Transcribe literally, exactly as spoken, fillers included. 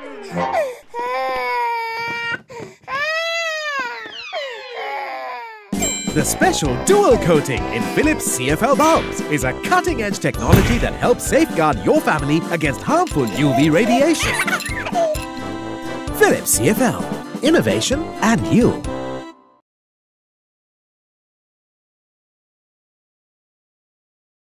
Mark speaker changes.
Speaker 1: The special dual coating in Philips C F L bulbs is a cutting-edge technology that helps safeguard your family against harmful U V radiation. Philips C F L. Innovation and you.